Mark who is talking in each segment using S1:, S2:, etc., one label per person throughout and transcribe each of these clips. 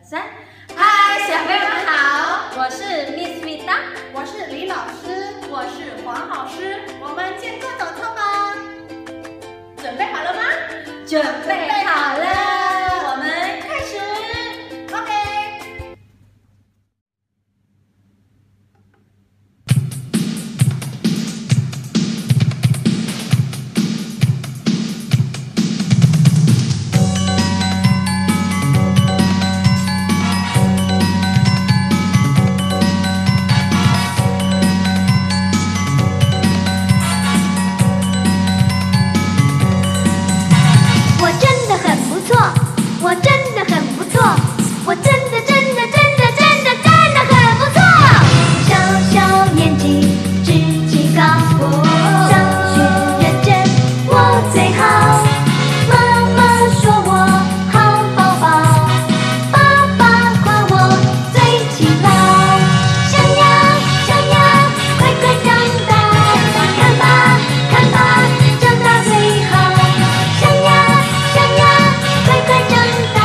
S1: 3，嗨，小朋友们好，我是 Miss Vita，
S2: 我是李老师，我是黄老师，我们见课走课吧。准备好了吗？
S1: 准备好了，我们开始。
S2: OK。
S3: 我真的很不错，我真的很不错。小小年纪志气高，上学认真我最好。妈妈说我好宝宝，爸爸夸我最勤劳。想呀，快快长大，看吧，长大最好。想呀，快快长大。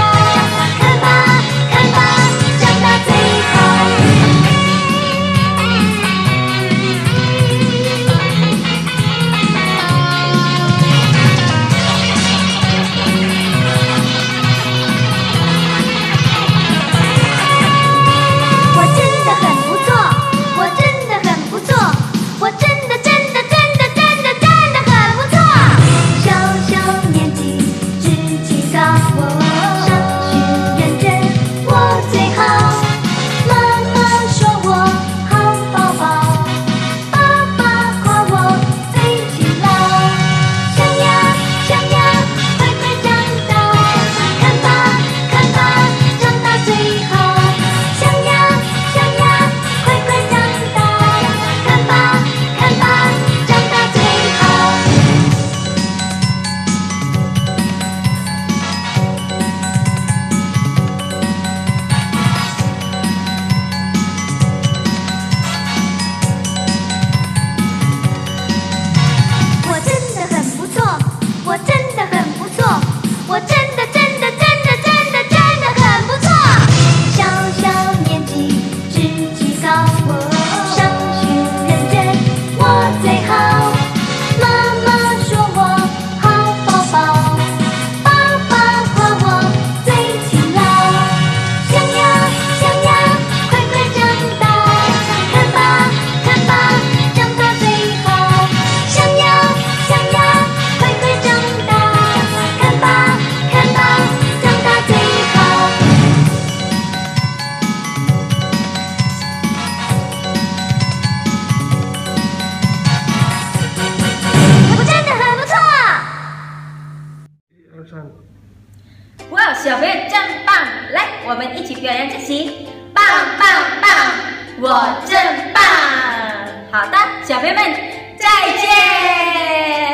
S1: 哇，小朋友真棒！来，我们一起表扬自己，棒棒棒！我真棒！好的，小朋友们再见。